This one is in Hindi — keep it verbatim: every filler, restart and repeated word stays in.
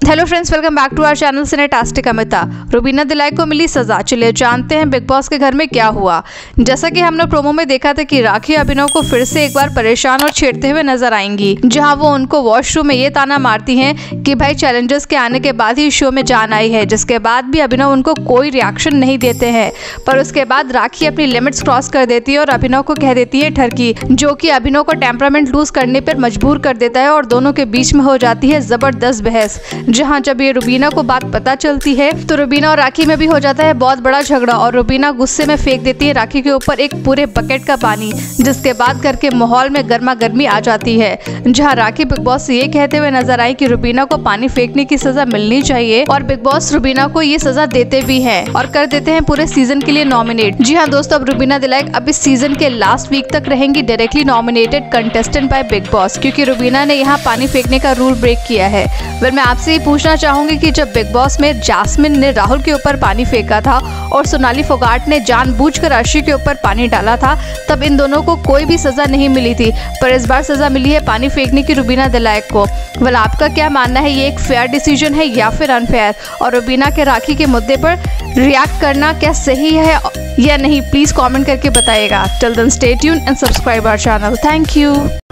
Hello friends, welcome back to our channel cinetastic. Amita, Rubina Dilaik को मिली सजा। चलिए जानते हैं बिग बॉस के घर में क्या हुआ। जैसा कि हमने प्रोमो में देखा था कि राखी अभिनव को फिर से एक बार परेशान और छेड़ते हुए नजर आएंगी, जहां वो उनको वॉशरूम में ये ताना मारती हैं कि भाई चैलेंजर्स के आने के बाद ही शो में जान आई है, जिसके बाद भी अभिनव उनको कोई रिएक्शन नहीं देते हैं। पर उसके बाद राखी अपनी लिमिट्स क्रॉस कर देती है और अभिनव को कह देती है ठरकी, जो कि अभिनव को टेम्परामेंट लूज करने पर मजबूर कर देता है और दोनों के बीच में हो जाती है जबरदस्त बहस। जहां जब ये रुबीना को बात पता चलती है तो रुबीना और राखी में भी हो जाता है बहुत बड़ा झगड़ा और रुबीना गुस्से में फेंक देती है राखी के ऊपर एक पूरे बकेट का पानी, जिसके बाद घर के माहौल में गर्मा गर्मी आ जाती है। जहां राखी बिग बॉस से ये कहते हुए नजर आई कि रुबीना को पानी फेंकने की सजा मिलनी चाहिए और बिग बॉस रुबीना को ये सजा देते भी हैं और कर देते हैं पूरे सीजन के लिए नॉमिनेट। जी हाँ दोस्तों, अब रुबीना दिलाई अब इस सीजन के लास्ट वीक तक रहेंगी directly nominated contestant by Bigg Boss, क्योंकि रुबीना ने यहाँ पानी फेंकने का रूल ब्रेक किया है। फिर मैं आपसे पूछना चाहूंगी कि जब बिग बॉस में जास्मिन ने राहुल के ऊपर पानी फेंका था और सोनाली फोगाट ने जानबूझकर अर्शी के ऊपर पानी डाला था, तब इन दोनों को कोई भी सजा नहीं मिली थी, पर इस बार सजा मिली है पानी फेंकने की रुबीना दिलाई को। वेल, आपका क्या मानना है, ये एक फेयर डिसीजन है या फिर अनफेयर? और रुबीना के राखी के मुद्दे पर रिएक्ट करना क्या सही है या नहीं, प्लीज कमेंट करके बताइएगा। Till then stay tuned and subscribe our channel. Thank you.